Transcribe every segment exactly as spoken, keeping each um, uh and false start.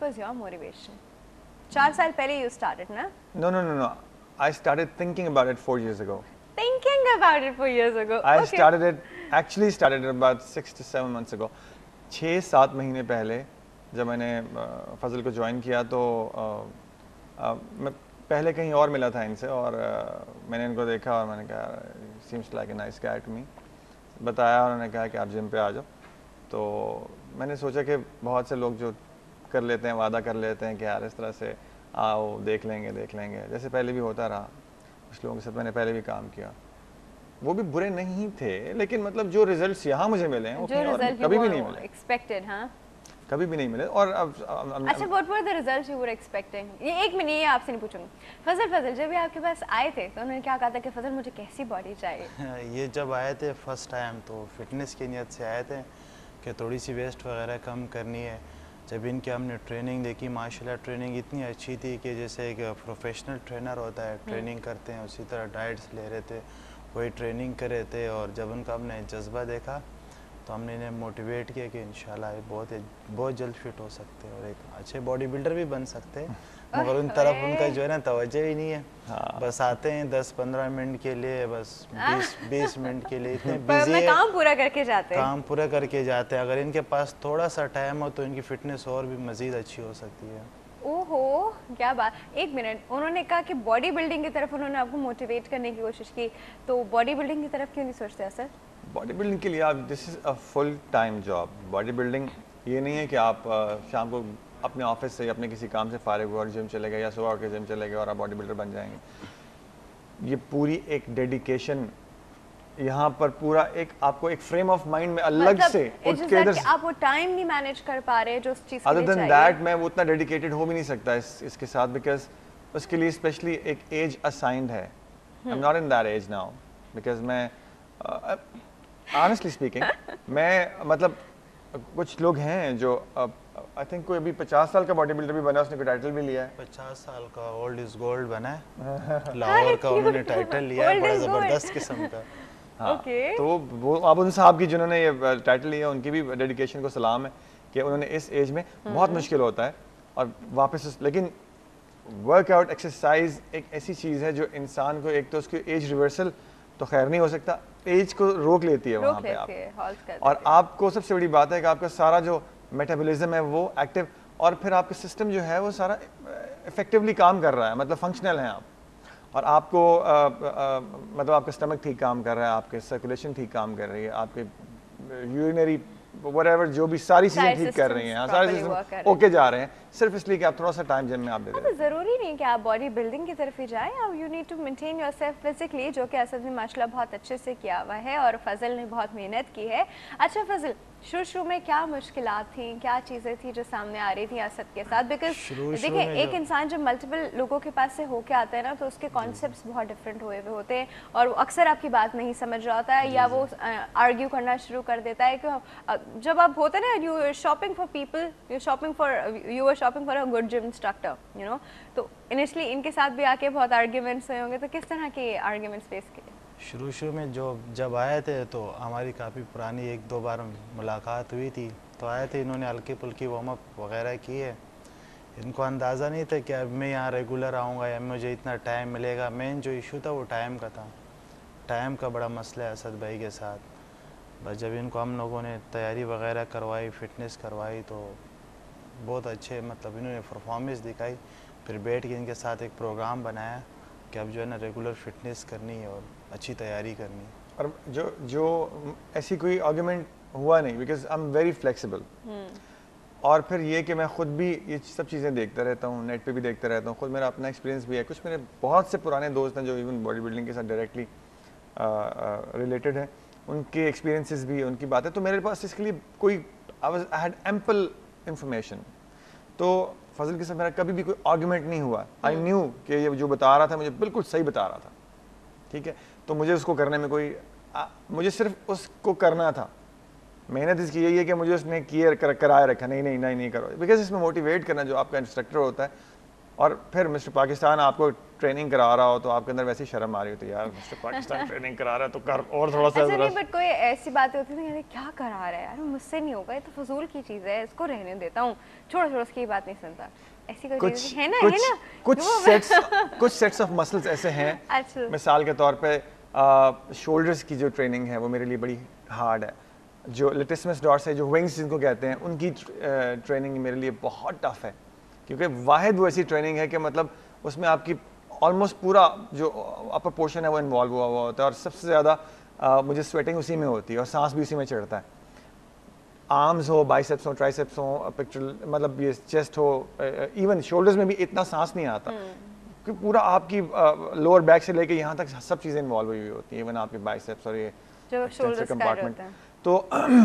was your motivation? Four साल पहले you started, ना? No, no, no, no. I started thinking about it four years ago. Thinking about it four years ago. I okay. started it, actually started it about six to seven months ago. छः सात महीने पहले जब मैंने फजल को join किया तो मैं पहले कहीं और मिला था इनसे और मैंने इनको देखा और मैंने कहा seems like a nice guy to me. बताया उन्होंने कहा कि आप जिम पे आ जाओ. तो मैंने सोचा कि बहुत से लोग जो कर लेते हैं वादा कर लेते हैं कि यार इस तरह से आओ देख लेंगे देख लेंगे जैसे पहले भी होता रहा. कुछ लोगों के साथ मैंने पहले भी काम किया, वो भी बुरे नहीं थे, लेकिन मतलब जो रिजल्ट्स यहाँ मुझे मिले हैं वो कहीं और कभी भी नहीं मिले. एक्सपेक्टेड, हाँ, कभी भी नहीं मिले. और अब अच्छा, what were the results you were expecting? ये एक मिनट, ये आपसे नहीं पूछूंगी. फजल फजल जब ये आपके पास आए थे तो उन्होंने क्या कहा था कि फजल मुझे कैसी बॉडी चाहिए? ये जब आए थे फर्स्ट टाइम तो फिटनेस की नीयत से आए थे कि थोड़ी सी वेस्ट वगैरह कम करनी है. जब इनकी हमने ट्रेनिंग देखी, माशाल्लाह ट्रेनिंग इतनी अच्छी थी कि जैसे एक प्रोफेशनल ट्रेनर होता है ट्रेनिंग करते हैं उसी तरह डाइट्स ले रहे थे, वही ट्रेनिंग कर रहे थे. और जब उनका हमने जज्बा देखा तो हमने इन्हें मोटिवेट किया कि इंशाल्लाह ये बहुत बहुत जल्द फिट हो सकते हैं और एक अच्छे बॉडी बिल्डर भी बन सकते हैं. मगर उन तरफ उनका जो है ना तवज्जो ही नहीं है. हाँ. बस आते हैं दस पंद्रह मिनट के लिए, बस बीस बीस मिनट के लिए, इतने बिजी है, काम पूरा करके जाते हैं काम पूरा करके जाते हैं. अगर इनके पास थोड़ा सा टाइम हो तो इनकी फिटनेस और भी मज़ीद अच्छी हो सकती है. ओहो, क्या बात. एक मिनट, उन्होंने कहा कि बॉडी बिल्डिंग की तरफ उन्होंने आपको मोटिवेट करने की कोशिश की, तो बॉडी बिल्डिंग की तरफ क्यों नहीं सोचते सर? बॉडी बिल्डिंग के लिए आप, this is a full time job. Body building ये नहीं है कि आप शाम को अपने ऑफिस से अपने किसी काम से फारिग हुए और जिम चले गए या सुबह उठ के जिम चले गए और आप बॉडी बिल्डर बन जाएंगे. ये पूरी एक डेडिकेशन, यहाँ पर पूरा एक आपको एक फ्रेम ऑफ माइंड में अलग मतलब से उठ के इधर आप वो टाइम नहीं मैनेज कर पा रहे जो उस चीज़ के लिए चाहिए. अदर देन दैट मैं वो उतना डेडिकेटेड हो भी नहीं सकता इस इसके साथ, बिकॉज उसके लिए स्पेशली एक एज असाइंड है. I am not in that age now because मैं ऑनेस्टली स्पीकिंग मैं मतलब कुछ लोग हैं जो आई थिंक कोई अभी पचास साल का बॉडी बिल्डर भी बना, उसने कोई टाइटल भी लिया है. पचास साल का ओल्ड इज गोल्ड बना है लाहौर का, उन्होंने टाइटल लिया है, बड़ा जबरदस्त किस्म का. हाँ, okay. तो वो आप उन साहब की जिन्होंने ये टाइटल लिया उनकी भी डेडिकेशन को सलाम है कि उन्होंने इस एज में बहुत मुश्किल होता है और वापस, लेकिन वर्कआउट एक्सरसाइज एक ऐसी चीज़ है जो इंसान को, एक तो उसकी एज रिवर्सल तो खैर नहीं हो सकता, एज को रोक लेती है वहाँ पे आप. और आपको सबसे बड़ी बात है कि आपका सारा जो मेटाबॉलिज्म है वो एक्टिव, और फिर आपका सिस्टम जो है वो सारा इफेक्टिवली काम कर रहा है, मतलब फंक्शनल है आप. और आपको आ, आ, मतलब आपका स्टमक ठीक काम कर रहा है, आपके सर्कुलेशन ठीक काम कर रही है, आपके यूरिनरी व्हाटएवर जो भी सारी चीजें ठीक कर रही हैं, सारे सिस्टम ओके जा रहे हैं, सिर्फ इसलिए कि आप थोड़ा सा टाइम जिम में आप दे दें. तो जरूरी नहीं कि आप बॉडी बिल्डिंग की तरफ ही जाएं, आप you need to maintain yourself physically, जो कि असद ने माशाल्लाह बहुत अच्छे से किया हुआ है और फजल ने बहुत मेहनत की है. अच्छा फजल, शुरू शुरू में क्या मुश्किलात थी, क्या चीज़ें थी जो सामने आ रही थी असद के साथ? बिकॉज देखिए एक इंसान जब मल्टीपल लोगों के पास से होके आता है ना तो उसके कॉन्सेप्ट्स बहुत डिफरेंट हुए हुए होते हैं और अक्सर आपकी बात नहीं समझ रहा होता है या वो आर्ग्यू करना शुरू कर देता है. कि जब आप होते ना, you are shopping for people, you shopping for you are shopping for a good gym instructor, you know, तो इनिशियली इनके साथ भी आके बहुत आर्ग्यूमेंट्स हुए होंगे, तो किस तरह के आर्ग्यूमेंट्स फेस किए? शुरू शुरू में जो जब आए थे तो हमारी काफ़ी पुरानी एक दो बार मुलाकात हुई थी, तो आए थे, इन्होंने हल्की फुल्की वार्म अप वगैरह की है. इनको अंदाज़ा नहीं था कि अब मैं यहाँ रेगुलर आऊँगा या मुझे इतना टाइम मिलेगा. मेन जो इशू था वो टाइम का था, टाइम का बड़ा मसला है असद भाई के साथ. बस जब इनको हम लोगों ने तैयारी वगैरह करवाई, फिटनेस करवाई, तो बहुत अच्छे मतलब इन्होंने परफॉर्मेंस दिखाई. फिर बैठ के इनके साथ एक प्रोग्राम बनाया कि अब जो है ना रेगुलर फिटनेस करनी है और अच्छी तैयारी करनी है. और जो जो ऐसी कोई आर्गुमेंट हुआ नहीं, because I am very flexible. और फिर ये कि मैं खुद भी ये सब चीज़ें देखता रहता हूँ, नेट पे भी देखता रहता हूँ, खुद मेरा अपना एक्सपीरियंस भी है. कुछ मेरे बहुत से पुराने दोस्त हैं जो इवन बॉडी बिल्डिंग के साथ डायरेक्टली रिलेटेड है, उनके एक्सपीरियंसेस भी, उनकी बातें, तो मेरे पास इसके लिए कोई I was I had ample information. तो फजल के साथ मेरा कभी भी कोई आर्गुमेंट नहीं हुआ. आई न्यू कि ये जो बता रहा था मुझे बिल्कुल सही बता रहा था, ठीक है, तो मुझे उसको करने में कोई आ, मुझे सिर्फ उसको करना था. मेहनत इसकी यही है कि मुझे उसने किए कर, कराए रखा, नहीं नहीं नहीं नहीं करो, बिकॉज इसमें मोटिवेट करना जो आपका इंस्ट्रक्टर होता है اور پھر مسٹر پاکستان آپ کو ٹریننگ کرا رہا ہو تو آپ کے اندر ویسی شرم آ رہی ہوتی ہے یار مسٹر پاکستان ٹریننگ کرا رہا ہے تو کر اور تھوڑا سا. اچھا نہیں بٹ کوئی ایسی باتیں ہوتی ہیں کیا کرا رہا ہے یار مجھ سے نہیں ہوگا یہ تو فضول کی چیز ہے اس کو رہنے دیتا ہوں چھوڑو چھوڑو اس کی بات نہیں سنتا ایسی کوئی چیز ہے نا ہے نا کچھ سیٹس کچھ سیٹس آف مسلس ایسے ہیں مثال کے طور پہ شولڈرز کی جو ٹریننگ ہے وہ میرے لیے بڑی ہارڈ ہے. جو لٹسمس ڈاٹس ہے جو ونگس جن کو کہتے ہیں ان کی ٹریننگ میرے لیے بہت ٹف ہے کیونکہ واحد وہ ایسی ٹریننگ ہے کہ مطلب اس میں آپ کی آلموسٹ پورا جو اپر پورشن ہے وہ انوالو ہوا ہوا ہوتا ہے اور سب سے زیادہ مجھے سویٹنگ اسی میں ہوتی ہے اور سانس بھی اسی میں چڑھتا ہے. آرمز ہو بائسیپس ہو ٹرائسیپس ہو پکچر مطلب یہ چیسٹ ہو ایون شولڈرز میں بھی اتنا سانس نہیں آتا کہ پورا آپ کی لوور بیک سے لے کے یہاں تک سب چیزیں انوالو ہوئی ہوتی ہیں ایون آپ کے بائسیپس اور یہ کمپارٹمنٹ. تو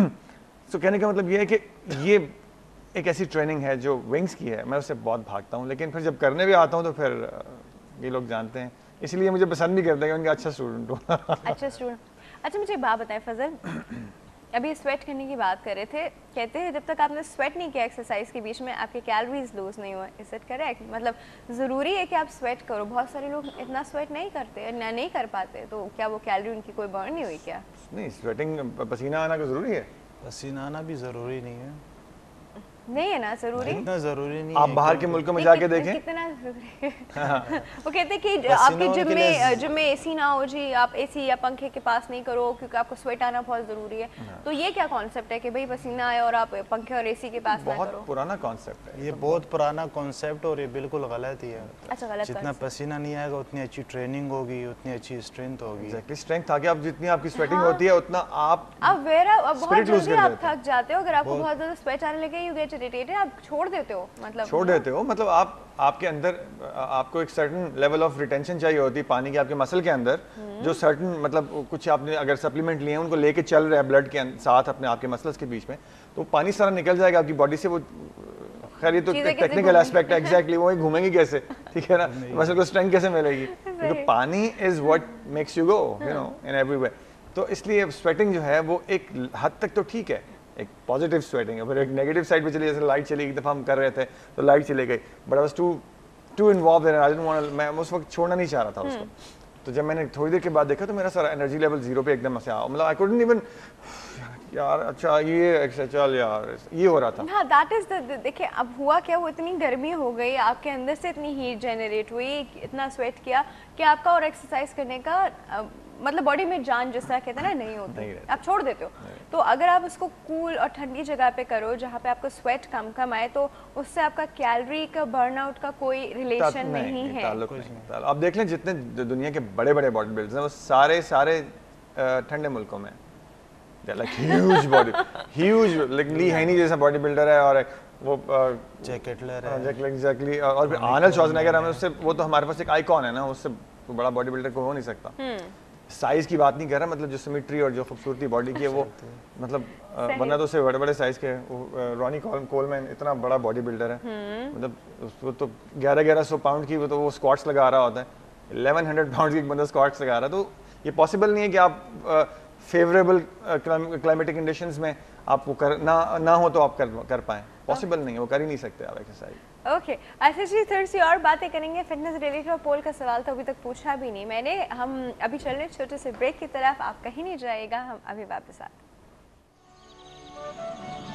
سو کہنے کا مطلب یہ ہے کہ یہ ایک ایسی ٹریننگ ہے جو ونگس کی ہے میں اس سے بہت بھاگتا ہوں لیکن پھر جب کرنے بھی آتا ہوں تو پھر یہ لوگ جانتے ہیں اس لیے مجھے پسند بھی کرتے ہیں کہ ان کا اچھا اسٹوڈنٹ ہوں. اچھا اسٹوڈنٹ. اچھا مجھے ایک بات بتائیں فضل ابھی سویٹ کرنے کی بات کر رہے تھے کہتے ہیں جب تک آپ نے سویٹ نہیں کیا ایکسرسائز کے بیچ میں آپ کے کیلوریز لوز نہیں ہوئے از اٹ کریکٹ مطلب ضروری ہے کہ آپ سویٹ کرو بہت سارے لوگ اتنا سویٹ نہیں کرتے نہ نہیں کر پاتے تو کیا وہ کیلوری ان کی کوئی برن نہیں ہوئی کیا؟ نہیں سویٹنگ پسینہ آنا کو ضروری ہے پسینہ آنا بھی ضروری نہیں ہے نہیں ہے نا ضروری اتنا ضروری نہیں آپ باہر کے ملکوں میں جا کے دیکھیں کتنا ضروری ہے وہ کہتے ہیں کہ آپ کے جم میں جم میں اے سی نہ ہو جی آپ اے سی یا پنکھے کے پاس نہیں کرو کیونکہ آپ کو سویٹ آنا بہت ضروری ہے تو یہ کیا کانسیپٹ ہے کہ بھائی پسینہ آئے اور آپ پنکھے اور اے سی کے پاس نہ کرو؟ بہت پرانا کانسیپٹ ہے یہ بہت پرانا کانسیپٹ اور یہ بالکل غلط ہی ہے. اچھا غلط جتنا پسینہ نہیں آئے گا اتنی اچھی ٹریننگ ہوگی اتنی اچھی اسٹرینتھ ہوگی. ایگزیکٹلی اسٹرینتھ تھا کہ آپ جتنی آپ کی سویٹنگ ہوتی ہے اتنا آپ اب ویرا بہت جلدی آپ تھک جاتے ہو اگر آپ کو بہت زیادہ سویٹ آنے لگے یو گیٹ اریٹیٹڈ آپ چھوڑ دیتے ہو مطلب چھوڑ دیتے ہو مطلب آپ آپ کے اندر آپ کو ایک سرٹن لیول آف ریٹینشن چاہیے ہوتی ہے پانی کے آپ کے مسل کے اندر جو سرٹن مطلب کچھ آپ نے اگر سپلیمنٹ لیے ہیں ان کو لے کے چل رہے ہیں بلڈ کے ساتھ اپنے آپ کے مسلس کے بیچ میں تو پانی سارا نکل جائے گا آپ کی باڈی سے. وہ خیر یہ تو ٹیکنیکل ایسپیکٹ ہے ایگزیکٹلی وہ گھومیں گی کیسے ٹھیک ہے نا مسل کو اسٹرینتھ کیسے ملے گی کیونکہ پانی is what makes you go you know in every way. تو اس لیے سویٹنگ جو ہے وہ ایک حد تک تو ٹھیک ہے ایک پازیٹیو سویٹنگ ہے پھر ایک نیگیٹو سائڈ پہ چلی جیسے لائٹ چلی ایک دفعہ ہم کر رہے تھے تو لائٹ چلے گئی but I was too too involved in I don't want میں اس وقت چھوڑنا نہیں چاہ رہا تھا اس کو. تو جب میں نے تھوڑی دیر کے بعد دیکھا تو میرا سارا انرجی لیول زیرو پہ ایک دم سے آ مطلب آئی کوڈنٹ ایون یار اچھا یہ چل یار یہ ہو رہا تھا. ہاں دیٹ از دا دیکھیں اب ہوا کیا وہ اتنی گرمی ہو گئی آپ کے اندر سے اتنی ہیٹ جنریٹ ہوئی اتنا سویٹ کیا کہ آپ کا اور ایکسرسائز کرنے کا مطلب باڈی میں جان جس طرح کہتے ہیں نا نہیں ہوتی آپ چھوڑ دیتے ہو. تو اگر آپ اس کو کول اور ٹھنڈی جگہ پہ کرو جہاں پہ آپ کو سویٹ کم کم آئے تو اس سے آپ کا کیلری کا برن آؤٹ کا کوئی ریلیشن نہیں ہے. آپ دیکھ لیں جتنے دنیا کے بڑے بڑے باڈی بلڈرز ہیں وہ سارے سارے ٹھنڈے ملکوں میں like huge body huge like Lee Haney جیسا باڈی بلڈر ہے اور وہ جیک کٹلر ہے ایگزیکٹلی اور پھر آرنلڈ شوازنیگر ہمیں اس سے وہ تو ہمارے پاس ایک آئیکن ہے نا اس سے بڑا باڈی بلڈر کو ہو نہیں سکتا. سائز کی بات نہیں کر رہا مطلب جو سیمیٹری اور جو خوبصورتی باڈی کی ہے وہ مطلب ورنہ تو اسے بڑے بڑے سائز کے رونی کولمین اتنا بڑا باڈی بلڈر ہے مطلب وہ تو گیارہ گیارہ سو پاؤنڈ کی وہ تو وہ اسکواٹس لگا رہا ہوتا ہے الیون ہنڈریڈ پاؤنڈ کی ایک بندہ اسکواٹس لگا رہا ہے. تو یہ پاسبل نہیں ہے کہ آپ فیوریبل کلائمیٹک کنڈیشنز میں آپ کو کر نہ ہو تو آپ کر پائیں پاسبل نہیں ہے وہ کر ہی نہیں سکتے آپ ایکسرسائز. اوکے ایسے جی تھوڑی سی اور باتیں کریں گے فٹنس ریلیٹڈ اور پول کا سوال تو ابھی تک پوچھا بھی نہیں میں نے. ہم ابھی چل رہے ہیں چھوٹے سے بریک کی طرف آپ کہیں نہیں جائے گا ہم ابھی واپس آتے ہیں.